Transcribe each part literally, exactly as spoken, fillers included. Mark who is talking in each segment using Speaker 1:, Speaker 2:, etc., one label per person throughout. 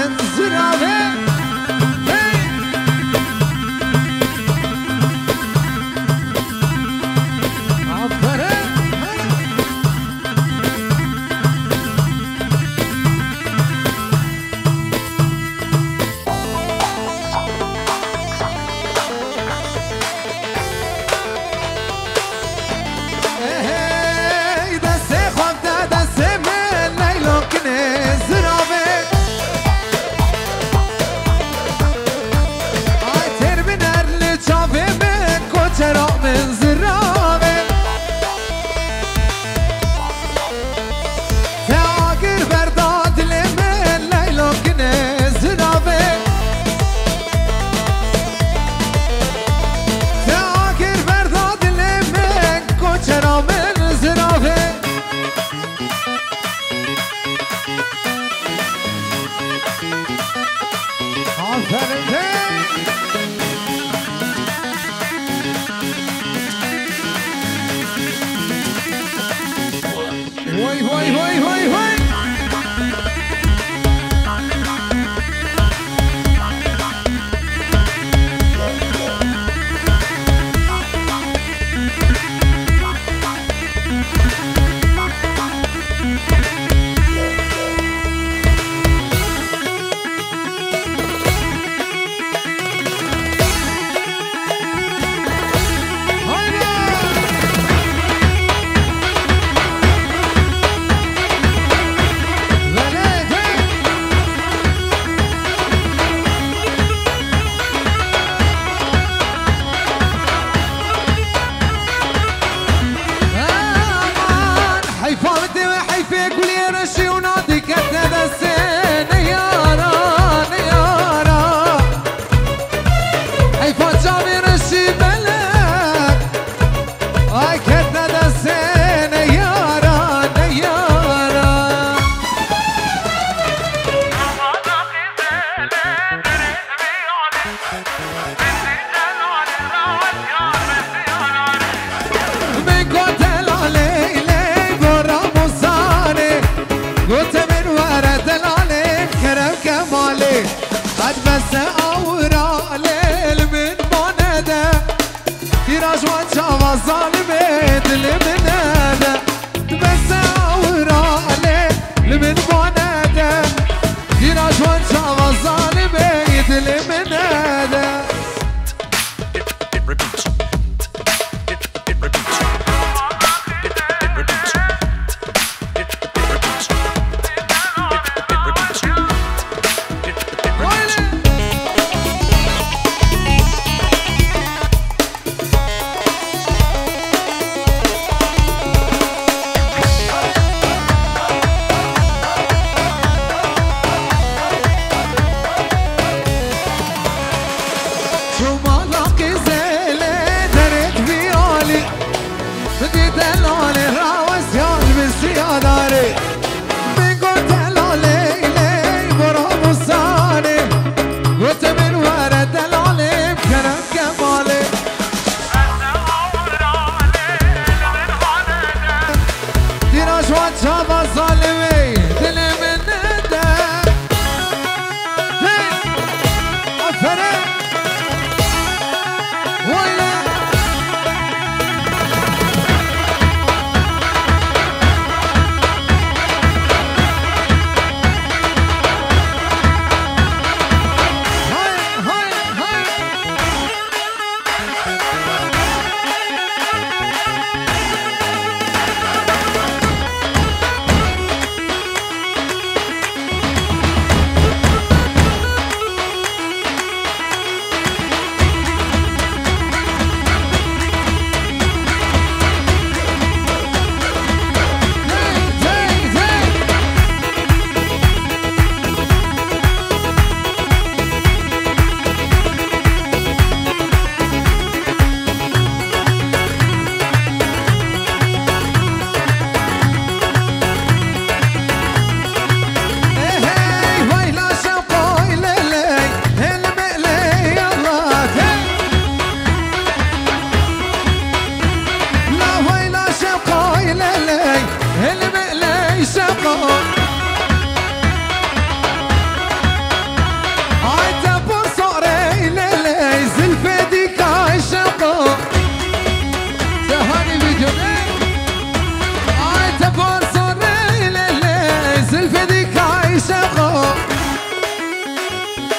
Speaker 1: من زرابه Voy, voy, voy, voy, voy. ظالمة دل من هذا بس أورا عليه لمن بنادى يراج وانشا الظالمة دل من هذا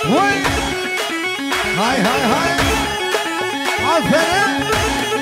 Speaker 1: وي هاي هاي هاي عفوا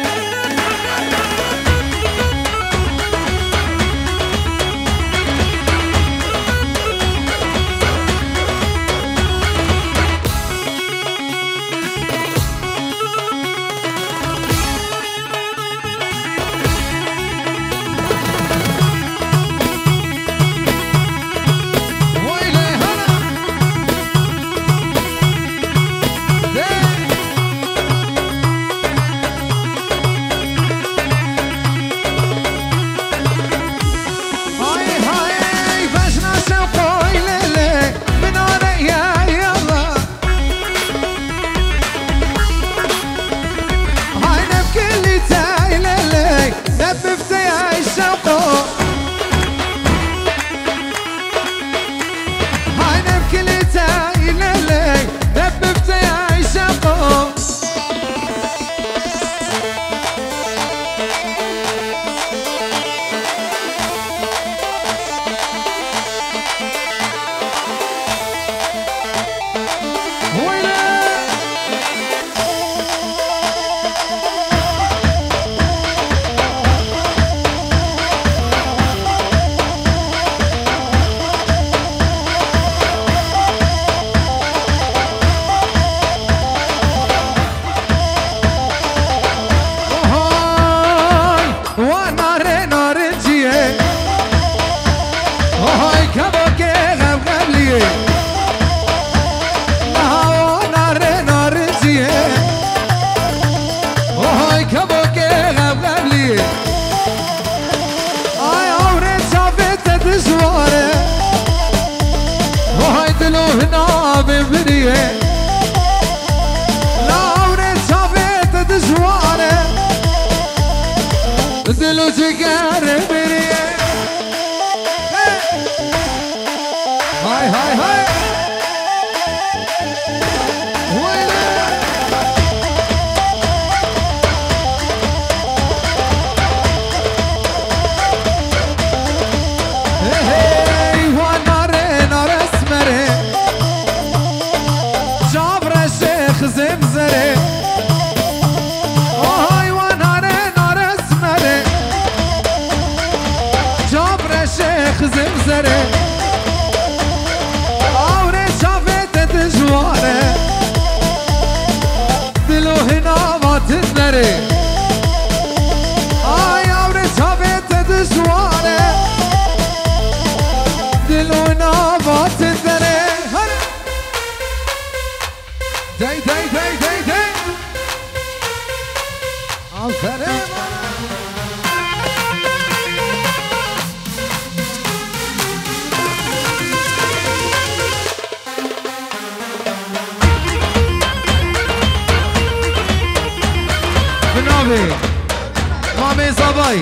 Speaker 1: مامي صباي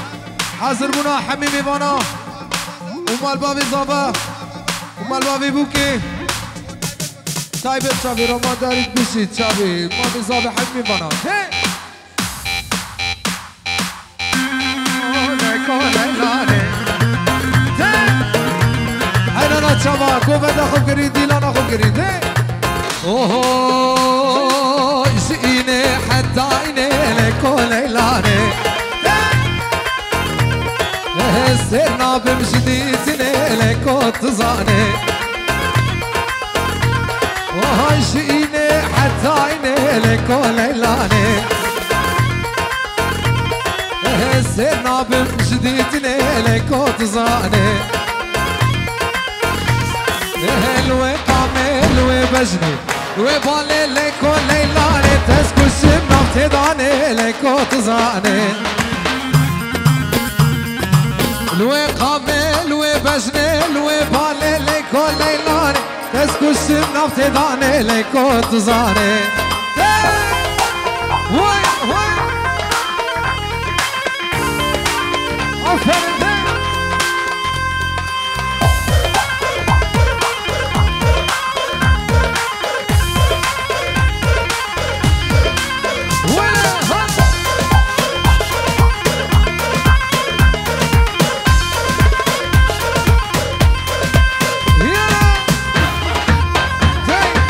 Speaker 1: حاضر بنا حميمي بانا ومال بابي صبا ومال بابي بوكي طيب شابي رمان داريك بشي شابي مامي صباي حميمي بانا هاي لا شابا كوفا داخل قريدي لا ناخل قريدي اوه جئيني حتى عيني لكو ليلاني سيرنا بمجديتني لكو تزاني اوه جئيني حتى عيني لكو ليلاني سيرنا بمجديتني لكو تزاني الوقامي الوبجني وبالي لكو ليلاني تسكو الشمنا بتداني لكو تزاني الوقامي الوبجني وبالي لكو ليلاني تسكو الشمنا بتداني لكو تزاني وي وي عفوا Hey!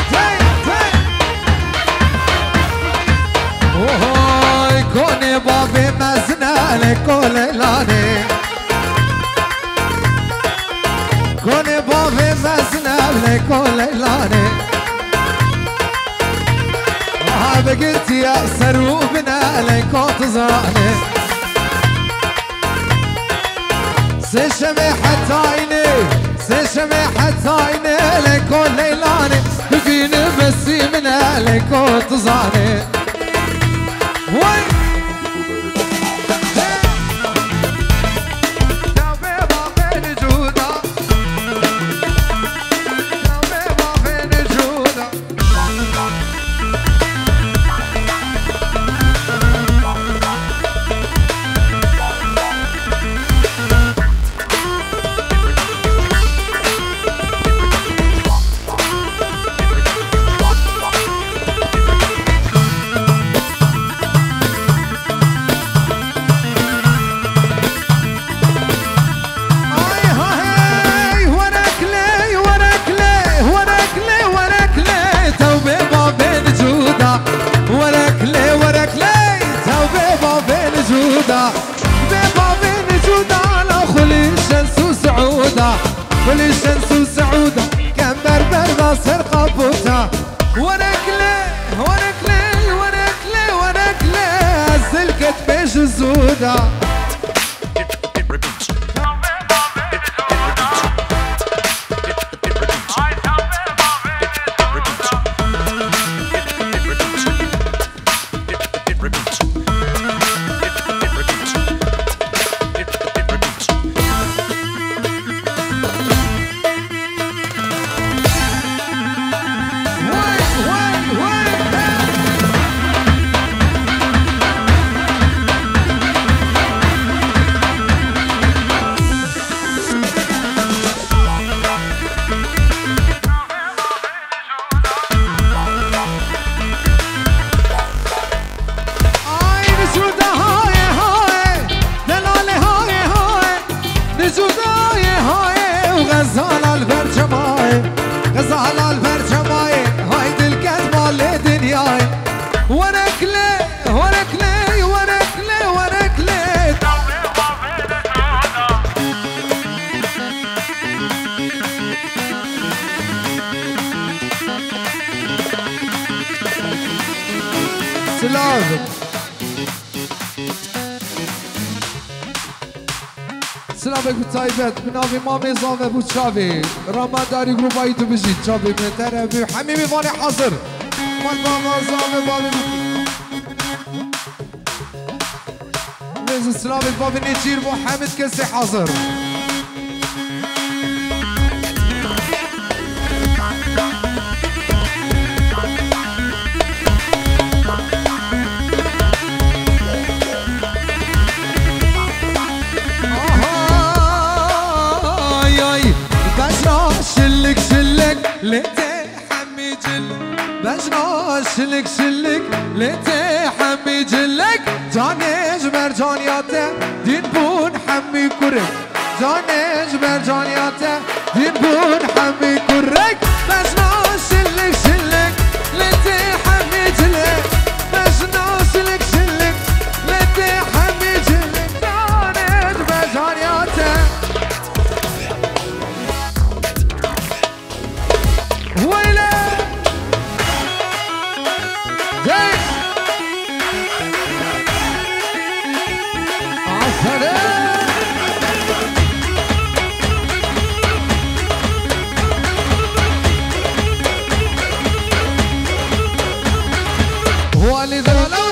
Speaker 1: لكو ليلاني كوني بابي مزنب لكو ليلاني بقيت يا سروبنا لكو تزاني سشمي حتى عيني سشمي حتى عيني لكو ليلاني فيني بسي منا لكو تزاني وي كل شمس وسعودة كمبر برضا صر قبوتها ورك ليه ورك ليه ورك ليه ورك ليه السلكة بيش الزودة غزال البرجماي غزال البرجماي هايدي الكذبة لدنياي ورك ليه ورك ليه ورك ليه ورك ليه سلام سلامك بطيبت بناوي مامي زامه بوشاوي رمضاني جروباي تو بجي تشاوي من طرفي حميمي فاني حاضر مال ماما زامه بابي ليز سلامك بابي نيجير محمد كسي حاضر شلك شلك لتي حمي جلك بجنا شلك شلك لتي حمي جلك جاني جبر جانياته دين بون حمي كرك جاني جبر جانياته دين بون حمي كرك بجنا شلك شلك لتي حمي جلك بجنا شلك شلك لتي حمي جلك جاني جبر جانياته ويلي جاي عسلامة هو اللي ذلوي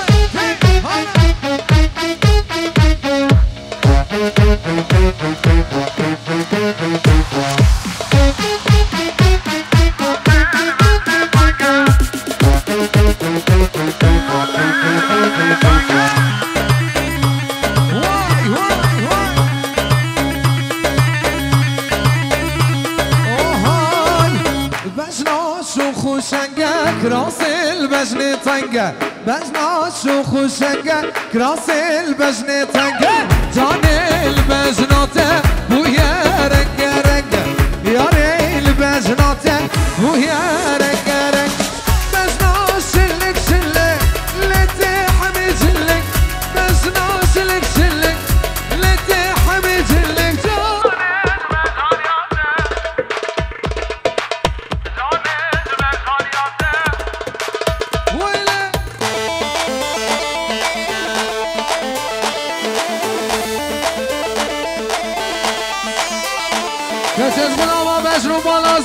Speaker 1: كراس البجنة طنقة بجنا شوخ وشنقة كراس البجنة طنقة جاني البجنة ويا رنقة رنقة يا ري البجنة ويا رنقة رنقة بجنا شلك شلك لتي حمي جلك بجنا شلك شلك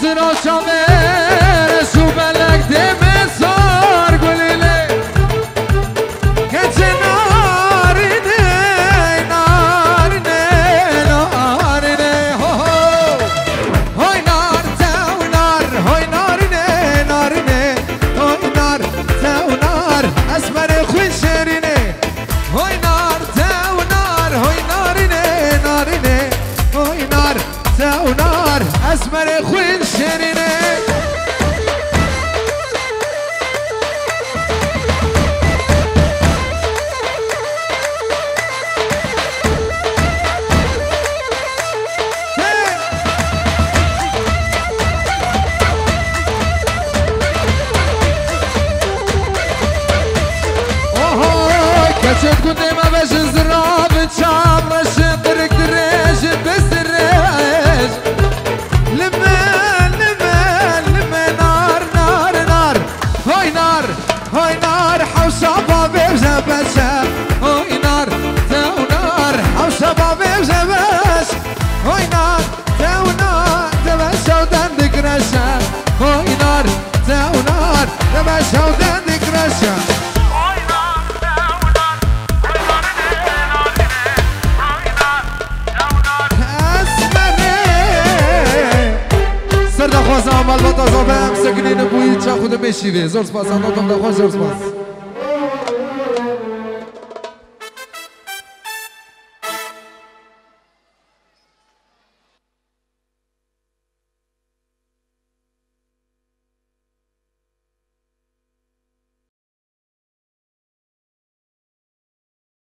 Speaker 1: زرا شامه شو بلک دمه سار گلیله کچه نارینه نارینه نارینه هو های نار تاو نار های نارینه نارینه های نار تاو نار اسمر خوی شیرینه های نار تاو نار های نارینه نارینه های نار تاو نار اسمر خوی شیرینه كشت قدام باش نزراب تشام رش درك دريج بس دريج لما لما لما نار نار نار هاي نار هاي نار حوشة بابي بجبشة هاي نار تاو نار حوشة بابي بجبش هاي نار تاو نار تبشة ودندك رشة هاي نار تاو نار تبشة ودندك رشة سر دخواست عمل با تازابه هم سکنین بویی چه خود میشیوه زور سپاس اندادم دخواست زور سپاس